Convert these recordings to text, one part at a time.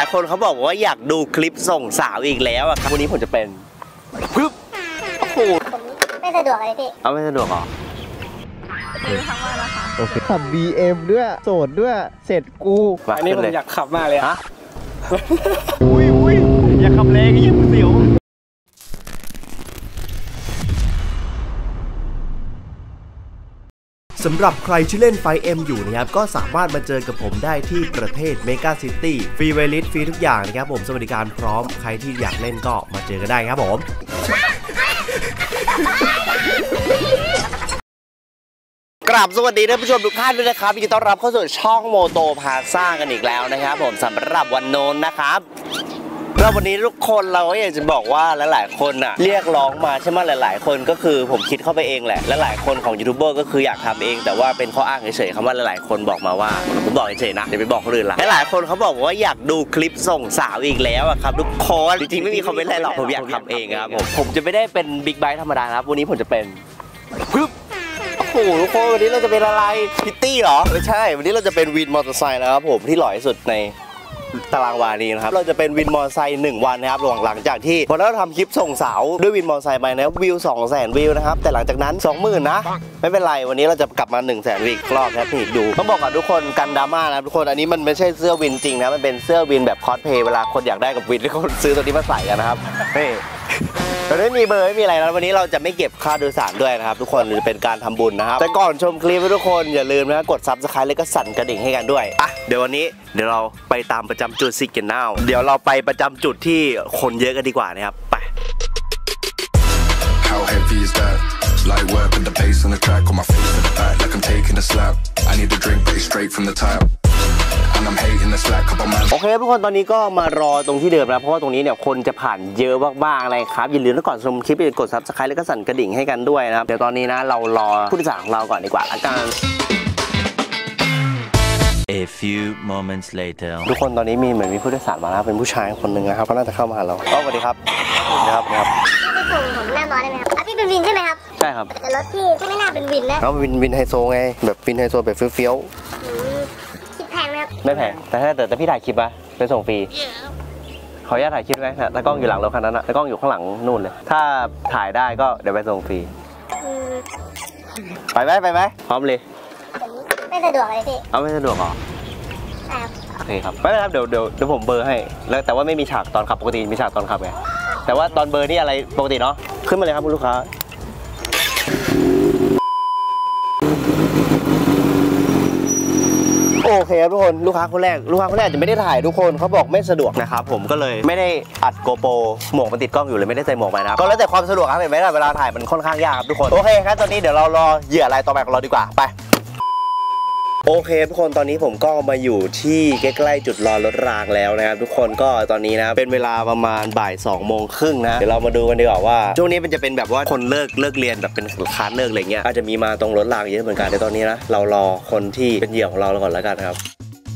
ายๆคนเขาบอกว่าอยากดูคลิปส่งสาวอีกแล้วอะครับวันนี้ผมจะเป็นปึ๊บโอ้โหไม่สะดวกเลยพี่เอาไม่สะดวกหรอทั้งวันแล้วค่ะโอเคขับ BM ด้วยโสดด้วยเสร็จกูอันนี้ผมอยากขับมากเลยฮะอุ้ยอยากขับแรงยิ่งเสียวสำหรับใครที่เล่นไฟเอ็มอยู่นะครับก็สามารถมาเจอกับผมได้ที่ประเทศเมกาซิตี้ฟรีไวลิสฟรีทุกอย่างนะครับผมสวัสดิการพร้อมใครที่อยากเล่นก็มาเจอกันได้ครับผมกราบสวัสดีท่านผู้ชมทุกท่านด้วยนะครับยินดีต้อนรับเข้าสู่ช่องโมโตพาซ่ากันอีกแล้วนะครับผมสำหรับวันโน้นนะครับแล้ววันนี้ทุกคนเราก็อยากจะบอกว่าหลายๆคนน่ะเรียกร้องมาใช่ไหมหลายๆคนก็คือผมคิดเข้าไปเองแหละและหลายคนของยูทูบเบอร์ก็คืออยากทำเองแต่ว่าเป็นข้ออ้างเฉยๆคำว่าหลายๆคนบอกมาว่าผมบอกเฉยๆนะเดี๋ยวไปบอกคนอื่นละหลายๆคนเขาบอกว่าอยากดูคลิปส่งสาวอีกแล้วอะครับทุกคนจริงๆไม่มีคอมเมนต์อะไรหรอกผมอยากทำเองครับผมจะไม่ได้เป็นบิ๊กไบค์ธรรมดาครับวันนี้ผมจะเป็นปึ๊บโอ้โหทุกคนวันนี้เราจะเป็นอะไรพิตตี้เหรอไม่ใช่วันนี้เราจะเป็นวินมอเตอร์ไซค์นะครับผมที่หล่อที่สุดในตารางวานี้นะครับเราจะเป็นวินมอเตอร์ไซค์1 วันนะครับหลังจากที่พอเราทำคลิปส่งสาวด้วยวินมอเตอร์ไซค์ไปนะวิว 200,000 วิวนะครับแต่หลังจากนั้น 20,000 นะไม่เป็นไรวันนี้เราจะกลับมา 100,000 วิวอีกรอบครับนี่ดูต้องบอกก่อนทุกคนกันดราม่านะทุกคนอันนี้มันไม่ใช่เสื้อวินจริงนะมันเป็นเสื้อวินแบบคอสเพย์เวลาคนอยากได้กับวินที่คนซื้อตัวนี้มาใส่กันนะครับนี่เราไม่มีเบอร์ไม่มีอะไรแล้ววันนี้เราจะไม่เก็บค่าโดยสารด้วยนะครับทุกคนจะเป็นการทำบุญนะครับแต่ก่อนชมคลิปทุกคนอย่าลืมนะกด Subscribe แล้วก็สั่นกระดิ่งให้กันด้วยอ่ะเดี๋ยววันนี้เดี๋ยวเราไปตามประจำจุดซิกเกนาวเดี๋ยวเราไปประจำจุดที่คนเยอะกันดีกว่านะครับไป How heavy is that? Light work with the bass on the track on my feet to the back like I'm taking a slap. I need a drink but it's straight from the tap. And I'm hating the slack couple man. โอเคทุกคนตอนนี้ก็มารอตรงที่เดิมนะเพราะว่าตรงนี้เนี่ยคนจะผ่านเยอะมากๆเลยครับอย่าลืมก่อนชมคลิปอย่ากด Subscribe แล้วก็สั่นกระดิ่งให้กันด้วยนะครับเดี๋ยวตอนนี้นะเรารอผู้โดยสารของเราก่อนดีกว่าละกัน A few moments later ทุกคนตอนนี้มีเหมือนมีผู้โดยสารมาแล้วเป็นผู้ชายคนหนึ่งนะครับเขาน่าจะเข้ามาหาเราสวัสดีครับนะครับพี่ส่งผมหน้ามอได้ไหมครับพี่เป็นวินใช่ไหมครับใช่ครับแต่รถพี่ไม่น่าเป็นวินนะเขาวินไฮโซไงแบบวินไฮโซแบบเฟี้ยวคิดแพงไหมครับไม่แพงแต่พี่ถ่ายคลิปปะไปส่งฟรีขออนุญาตถ่ายคลิปไหมแต่กล้องอยู่หลังรถคันนั้นนะแต่กล้องอยู่ข้างหลังนู่นเลยถ้าถ่ายได้ก็เดี๋ยวไปส่งฟรีไปไหมพร้อมเลยไม่สะดวกเลยพี่เอาไม่สะดวกหรอใช่ครับโอเคครับไม่เป็นไรครับเดี๋ยวผมเบอร์ให้แล้วแต่ว่าไม่มีฉากตอนขับปกติมีฉากตอนขับไงแต่ว่าตอนเบอร์นี่อะไรปกติเนาะขึ้นมาเลยครับคุณลูกค้าโอเคครับทุกคนลูกค้าคนแรกจะไม่ได้ถ่ายทุกคนเขาบอกไม่สะดวกนะครับผมก็เลยไม่ได้อัดโกโปรหมวกมันติดกล้องอยู่เลยไม่ได้ใส่หมวกไปนะครับก็แล้วแต่ความสะดวกครับเห็นไหมล่ะเวลาถ่ายมันค่อนข้างยากครับทุกคนโอเคครับตอนนี้เดี๋ยวเรารอเหยื่ออะไรต่อไปของเราดีกว่าไปโอเคทุกคนตอนนี้ผมก็มาอยู่ที่ใกล้ๆจุดรอรถรางแล้วนะครับทุกคนก็ตอนนี้นะเป็นเวลาประมาณบ่าย 2:30 นะเดี๋ยวเรามาดูกันดีกว่าว่าช่วงนี้มันจะเป็นแบบว่าคนเลิกเรียนแบบเป็นคลาสเลิกอะไรเงี้ยอาจจะมีมาตรงรถรางเยอะเหมือนกันเดี๋ยวตอนนี้นะเรารอคนที่เป็นเหยื่อของเราก่อนแล้วกันครับ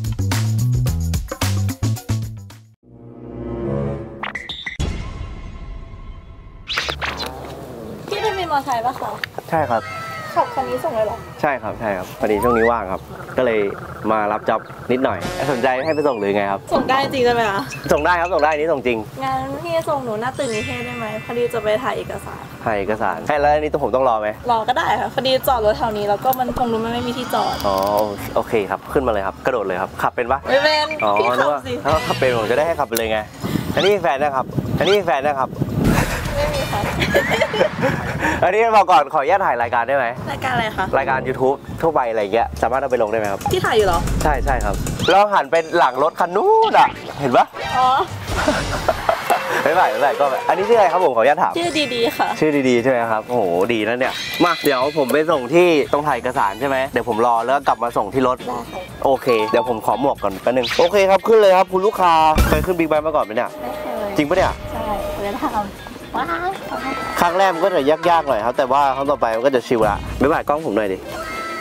พี่เป็นวินมอเตอร์ไซค์ปะคะใช่ครับขับคันนี้ส่งเลยหรอใช่ครับพอดีช่วงนี้ว่างครับก็เลยมารับจ็อบนิดหน่อยสนใจให้ไปส่งหรือไงครับส่งได้จริงใช่ไหมคะส่งได้ครับส่งได้นี่ส่งจริงงั้นพี่ส่งหนูหน้าตึกนิเทศได้ไหมพอดีจะไปถ่ายเอกสารให้แล้วอันนี้ผมต้องรอไหมรอก็ได้ค่ะพอดีจอดรถแถวนี้แล้วก็มันคงรู้ไม่มีที่จอดอ๋อโอเคครับขึ้นมาเลยครับกระโดดเลยครับขับเป็นปะไม่เป็นพี่ขับสิถ้าขับเป็นผมจะได้ให้ขับไปเลยไงอันนี้แฟนนะครับไม่มีค่ะอันนี้บอกก่อนขออนุญาตถ่ายรายการได้ไหมรายการอะไรคะรายการ YouTube ทั่วไปอะไรเงี้ยสามารถเอาไปลงได้ไหมครับที่ถ่ายอยู่เหรอใช่ครับแล้วหันเป็นหลังรถคันนู้นอ่ะเห็นปะอ๋อไม่ไหวก็แบบอันนี้ชื่ออะไรครับผมขออนุญาตถามชื่อดีๆค่ะชื่อดีๆใช่ไหมครับโอ้โหดีนะเนี่ยมาเดี๋ยวผมไปส่งที่ตรงถ่ายเอกสารใช่ไหมเดี๋ยวผมรอแล้วกลับมาส่งที่รถได้ค่ะโอเคเดี๋ยวผมขอหมวกก่อนแป๊บนึงโอเคครับขึ้นเลยครับคุณลูกค้าเคยขึ้นบิ๊กไบค์มาก่อนไหมเนี่ยไม่เคยจริงปะเนี่ยใช่เคยทำว้าวครั้งแรกมันก็จะยากหน่อยครับแต่ว่าครั้งต่อไปมันก็จะชิลละไม่ไหวกล้องผมหน่อยดิ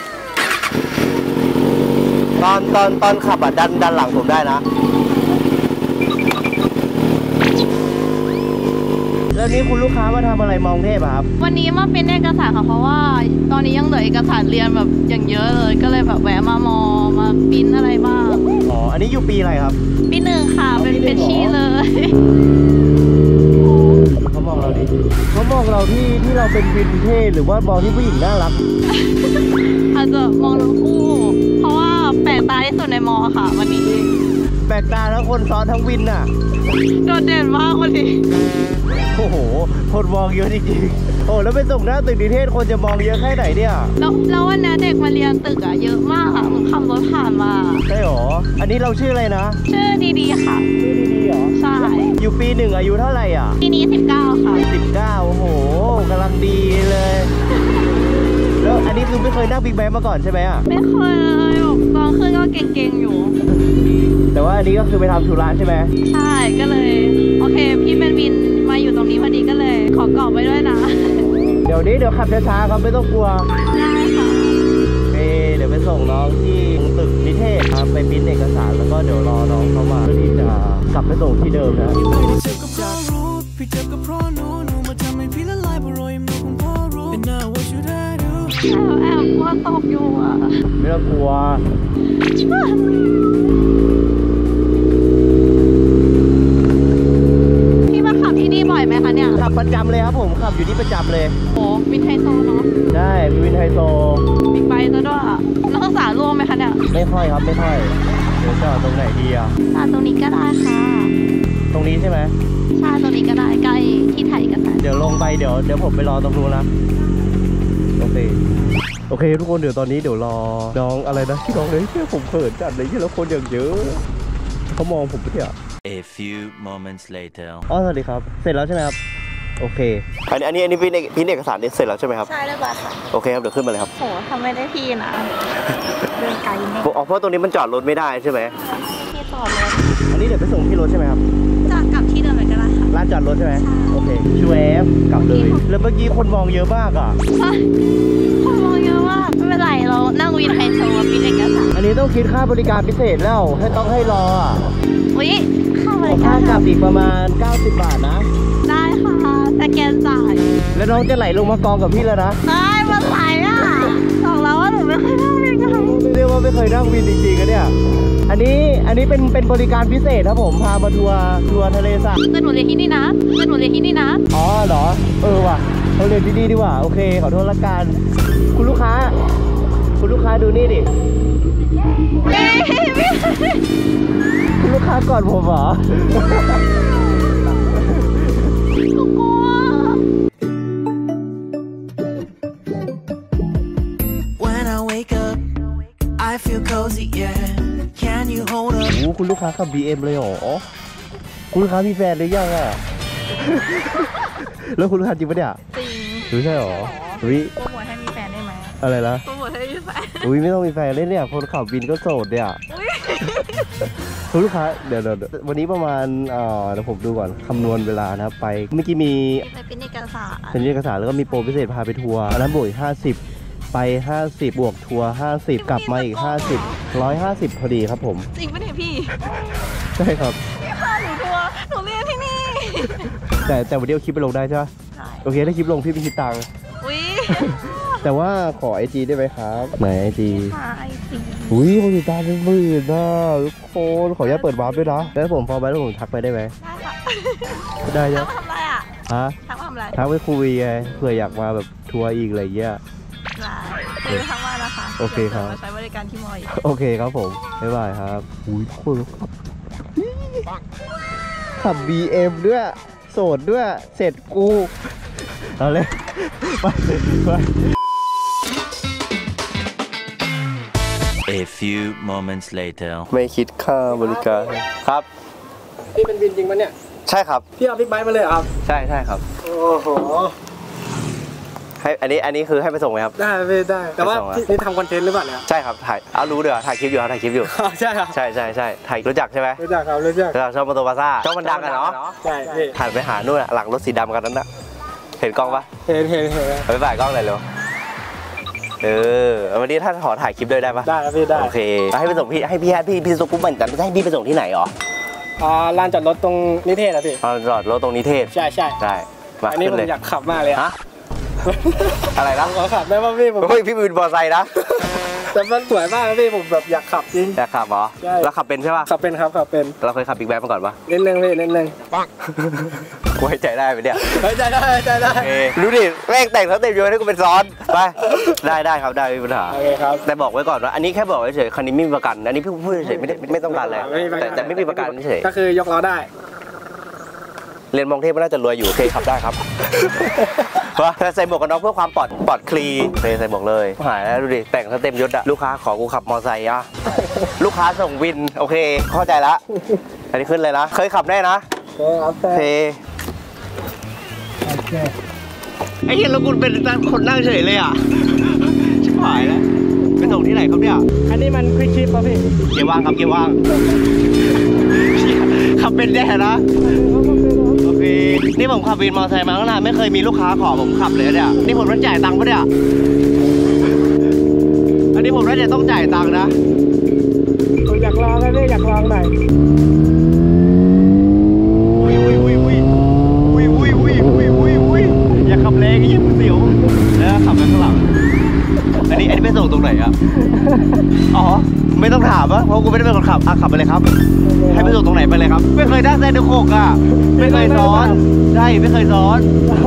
ตอนขับอ่ะดันหลังผมได้นะแล้วนี้คุณลูกค้ามาทำอะไรมองเทพครับวันนี้มาเป็นเอกสารค่ะเพราะว่าตอนนี้ยังเหลือเอกสารเรียนแบบอย่างเยอะเลยก็เลยแบบแวะมาปิ้นอะไรบ้างอ๋ออันนี้อยู่ปีอะไรครับปี 1ค่ะเป็นวินเท่หรือว่ามองที่ผู้หญิงน่ารักอาจจะมองทั้งคู่ เพราะว่าแปลกตาที่สุดในมอค่ะ วันนี้แปลกตาทั้งคนซ้อนทั้งวินน่ะโดดเด่นมากวันนี้โอ้โห คนมองเยอะจริงๆโอ้แล้วไปส่งหน้าตึกนิเทศคนจะมองเยอะแค่ไหนเนี่ยแล้ววันนี้เด็กมาเรียนตึกอะเยอะมากอะหนูขับรถผ่านมาใช่หรอ อันนี้เราชื่ออะไรนะชื่อดีๆค่ะชื่อดีๆเหรอใช่อยู่ปีหนึ่งอายุเท่าไหร่อ่ะปีนี้19ค่ะ 19โอ้โหกำลังดีเลย แล้วอันนี้คือไม่เคยนั่งบิ๊กไบค์มาก่อนใช่ไหมอ่ะไม่เคยเลยแบบตอนขึ้นก็เก่งๆอยู่แต่ว่าอันนี้ก็คือไปทำธุระใช่ไหมใช่ก็เลยโอเคพี่เป็นวินมาอยู่ตรงนี้พอดีก็เลยขอกรอบไว้ด้วยนะเดี๋ยวขับช้าๆครับไม่ต้องกลัวได้ค่ะเดี๋ยวไปส่งน้องที่ตึกนิเทศครับไปพิมพ์เอกสารแล้วก็เดี๋ยวรอน้องเข้ามาเพื่อที่จะกลับไปส่งที่เดิมนะพี่เจ็บก็เพราะหนูมาทำให้พี่ละลายเพราะรอยยิ้มหนูคงพอรู้ And now what should I do แอบกลัวตกอยู่อ่ะไม่ต้องกลัวพี่มาขับที่นี่บ่อยไหมคะเนี่ยขับประจำเลยครับผมขับอยู่ที่ประจำเลยโอ้วินไฮโซเนาะได้มีวินไฮโซบิ๊กไบค์ซะด้วยอะนักศึกษาร่วมไหมคะเนี่ยไม่ค่อยครับไม่ค่อยเดี๋ยวจอดตรงไหนดีอ่ะจอดตรงนี้ก็ได้ค่ะตรงนี้ใช่ไหมใช่ตรงนี้ก็ได้ใกล้ที่ถ่ายเอกสารเดี๋ยวลงไปเดี๋ยวผมไปรอตรงนู้นนะโอเคทุกคนเดี๋ยวตอนนี้เดี๋ยวรอน้องอะไรนะที่น้องเลยเชื่อผมเขินจัดเลยที่แล้วคนอย่างเยอะเขามองผมไปเถอะ A few moments later. อ๋อสวัสดีครับเสร็จแล้วใช่ไหมครับโอเคอันนี้พิมพ์เอกสารนี่เสร็จแล้วใช่ไหมครับใช่เรียบร้อยค่ะโอเคครับเดี๋ยวขึ้นมาเลยครับโหทำไม่ได้พี่นะ เดินไกลเนี่ยอ๋อเพราะตรงนี้มันจอดรถไม่ได้ใช่ไหมพี่จอดรถอันนี้เดี๋ยวไปส่งที่รถใช่ไหมครับจอดกลับที่เดิมเลยก็ได้ค่ะร้านจอดรถใช่ไหมใช่โอเคช่วยแอฟกลับเลย แล้วเมื่อกี้คนมองเยอะมากอ่ะคนมองเยอะมากไม่เป็นไรเรานั่งวินไฮโซวินเอกสารอันนี้ต้องคิดค่าบริการพิเศษแล้วต้องให้รออ่ะอุ๊ยค่าบริค่าการกลับอีกประมาณ90 บาทนะได้ค่ะแต่แกนจ่ายแล้วน้องจะไหลลงมากองกับพี่แล้วนะได้มาไหลอ่ะบอกแล้วว่าหนูไม่เคยนั่งวินกันเรียกว่าไม่เคยนั่งวินจริงๆกันเนี่ย อันนี้เป็นบริการพิเศษครับผมพามาทัวร์ทะเลสาบคือหนูเรียนที่นี่นะอ๋อเหรอว่ะเราเรียนที่นี่ดีกว่าโอเคขอโทษละกันคุณลูกค้าดูนี่ดิคุณลูกค้ากอดผมเหรอหนูกลัว When I wake up I feel cozy yeah Can you hold up โอ้คุณลูกค้าขับ BM เลยเหรอคุณลูกค้ามีแฟนหรือยังอ่ะ แล้วคุณลูกค้าจริงปะเนี่ยจริงรู้ใช่เหรอวิโปรโมทให้มีแฟนได้ไหมอะไรนะโปรโมทให้มีแฟนอุ้ยไม่ต้องมีแฟนเลยเนี่ยคนขับวินก็โสดเนี่ย คุณลูกค้าเดี๋ยววันนี้ประมาณเดี๋ยวผมดูก่อนคำนวณเวลานะครับไปเมื่อกี้มีไปเป็นเอกสารเป็นเอกสารแล้วก็มีโปรพิเศษพาไปทัวร์อันนั้นบวกอีก50ไป50บวกทัวร์50กลับมาอีก50 150พอดีครับผมจริงปะเนี่ยพี่ใช่ครับพี่พาหนูทัวร์หนูเรียนที่นี่แต่วันนี้เอาคลิปไปลงได้ใช่ไหมใช่โอเคถ้าคลิปลงพี่ไม่คิดตังค์อุ้ยแต่ว่าขอ IG ได้ไหมครับไหน IG หาไอซีอุ้ยคนติดตามเป็นหมื่นนะทุกคนขออนุญาตเปิดวาร์ปด้วยนะแล้วผมพอไปแล้วผมทักไปได้ไหมได้ค่ะได้ทัจ้ะกมาทำอะไรอ่ะฮะทักมาทำอะไรทักไปคุยไงเผื่ออยากมาแบบทัวร์อีกอะไรเงี้ยได้คุยทักมานะคะโอเคครับดี๋ยวมาใช้บริการที่มออีกโอเคครับผมบ๊ายบายครับอุ้ยทุกคนขับ BM ด้วยโสดด้วยเสร็จกูเอาเลยไป A few moments later. ไม่คิดค่าบริการครับพี่เป็นวินจริงปะเนี่ยใช่ครับพี่เอาบิ๊กไบค์มาเลยเหรอครับใช่ครับโอ้โหให้อันนี้คือให้ไปส่งไหมครับได้ไม่ได้ แต่ว่าไม่ส่งอะพี่นี่ทำคอนเทนต์หรือเปล่าเนี่ยใช่ครับถ่ายเอารู้เดี๋ยวถ่ายคลิปอยู่ครับถ่ายคลิปอยู่ใช่ครับใช่ถ่ายรู้จักใช่ไหมรู้จักครับรู้จักรู้จักช่องมอโตพาซ่าช่องมันดังอะเนาะใช่พี่ถ่ายไปหานู่นอะหลังรถสีดำกันนั้นอะเห็นกล้องปะเห็นไปบ่ายกล้องหน่อยเร็ววันนี้ถ้าขอถ่ายคลิปด้วยได้ปะได้ครับพี่ได้โอเคให้ไปส่งพี่ให้พี่ส่งปุ๊บเหมือนกันให้พี่ไปส่งที่ไหนอ๋อลานจอดรถตรงนิเทศอะพี่จอดรถตรงนิเทศใช่ได้มาอันนี้ขึ้ผมเลยอยากขับมากเลยอะฮะอะไรนะขอขับได้ป่ะพี่ผมเฮ้ยพี่เป็นมอเตอร์ไซค์นะแต่มันสวยมากนะพี่ผมแบบอยากขับจริงอยากขับเหรอใช่แล้วขับเป็นใช่ป่ะขับเป็นครับขับเป็นเราเคยขับบิ๊กแบ๊กมาก่อนปะนิดนึงพี่นิดนึงกูให้ใจได้ไปเนี่ยเฮ้ยใจได้ใจได้ดูดิแม่งแต่งทั้งเต็มอยู่ให้กูเป็นซ้อนไปได้ครับได้ไม่มีปัญหาโอเคครับแต่บอกไว้ก่อนว่าอันนี้แค่บอกเฉยๆคันนี้ไม่มีประกันอันนี้พี่พูดเฉยๆไม่ต้องการอะไรแต่ไม่มีประกันเฉยก็คือยกล้อได้เรียนมองเทพก็น่าจะรวยอยู่โอเคขับได้ครับว่าใส่หมวกกันน็อกเพื่อความปลอดคลีใส่หมวกเลยหายแล้วดูดิแต่งทั้งเต็มยศอะลูกค้าขอกูขับมอไซค์อะลูกค้าส่งวินโอเคเข้าใจละอันนี้ขึ้นเลยนะเคยขับแน่นะโอเคไอ้เหี้ยแล้วคุณเป็นคนนั่งเฉยเลยอ่ะชิบหายแล้วไปส่งที่ไหนครับเนี่ยอันนี้มันควิกชิปป่ะพี่เกียร์ว่างครับเกียร์ว่างขับเป็นแน่นะโอเคนี่ผมขับวินมอเตอร์ไซค์มาตั้งนานไม่เคยมีลูกค้าขอผมขับเลยเนี่ยนี่ผมต้องจ่ายตังค์ปะเนี่ยอันนี้ผมน่าจะต้องจ่ายตังค์นะผมอยากลองนะพี่อยากลองหน่อยอย่าขับแรงยิ่งเสียวแล้วขับไปข้างหลังอันนี้ไปส่งตรงไหนอ่ะอ๋อไม่ต้องถามอะเพราะกูไม่ได้เป็นคนขับขับไปเลยครับให้ไปส่งตรงไหนไปเลยครับไม่เคยนั่งเส้นโคกอ่ะไม่เคยซ้อนใช่ไม่เคยซ้อน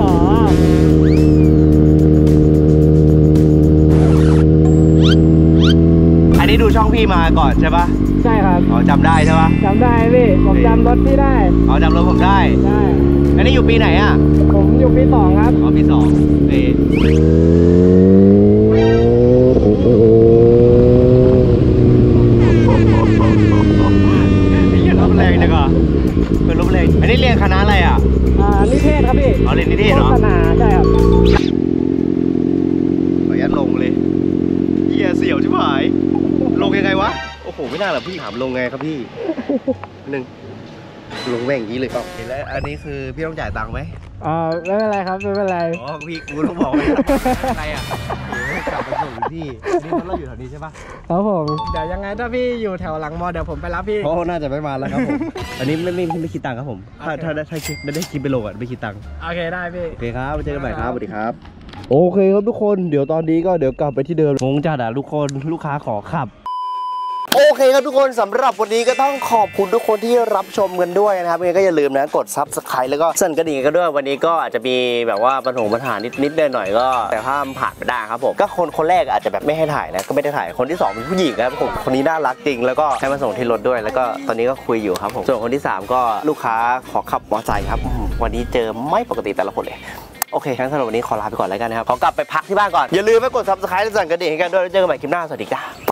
อันนี้ดูช่องพี่มาก่อนใช่ปะใช่ครับอ๋อจำได้ใช่ปะจำได้พี่ผมจำรถที่ได้อ๋อจำรถผมได้ใช่อันนี้อยู่ปีไหนอ่ะผมอยู่ปี2ครับอ๋อปี2ปีรถแรงจังอ่ะเป็นรถแรงอันนี้เรียนคณะอะไรอ่ะนิเทศครับพี่อ๋อเรียนนิเทศเหรอโฆษณาใช่ครับขออนุญาตลงเลยเหี้ยเสี่ยวชิบหายลงยังไงวะโอ้โหไม่น่าหรอกพี่ถามลงไงครับพี่หนึ่งลงแม่งอย่างนี้เลยเปล่าแล้วอันนี้คือพี่ต้องจ่ายตังค์ไหมไม่เป็นไรครับไม่เป็นไรอ๋อพี่กูต้องบอกว่าอะไรอ่ะกลับไปส่งที่นี่เราอยู่แถวนี้ใช่ปะครับผมเดี๋ยวยังไงถ้าพี่อยู่แถวหลังมอเดี๋ยวผมไปรับพี่เพราะน่าจะไม่มาแล้วครับผม อันนี้ไม่คิดตังค์ครับผมถ้าได้คลิปได้คลิปไปลงอ่ะไม่คิดตังค์โอเคได้พี่โอเคครับไปเจอกันใหม่ครับสวัสดีครับโอเคครับทุกคนเดี๋ยวตอนนี้ก็เดี๋ยวกลับไปที่เดิมงงจัดอ่ะทุกคนลูกค้าขอขับโอเคครับทุกคนสำหรับวันนี้ก็ต้องขอบคุณทุกคนที่รับชมกันด้วยนะครับยังไงก็อย่าลืมนะกด Subscribe แล้วก็สั่นกระดิ่งกันด้วยวันนี้ก็อาจจะมีแบบว่าปัญหานิดหน่อยก็แต่ถ้าผ่านไปได้ครับผมก็คนแรกอาจจะแบบไม่ให้ถ่ายนะก็ไม่ได้ถ่ายคนที่2เป็นผู้หญิงครับผมคนนี้น่ารักจริงแล้วก็ให้มาส่งที่รถด้วยแล้วก็ตอนนี้ก็คุยอยู่ครับผมส่วนคนที่3ก็ลูกค้าขอขับมอเตอร์ไซค์ครับวันนี้เจอไม่ปกติแต่ละคนเลยโอเคงั้นสำหรับวันนี้ขอลาไปก่อนแล้วกันนะครับขอกลับไปพักที่บ้านก่อนอย่าลืมไปกด Subscribe และสั่นกระดิ่งให้กันด้วยแล้วเจอกันใหม่คลิปหน้าสวัสดีจ้า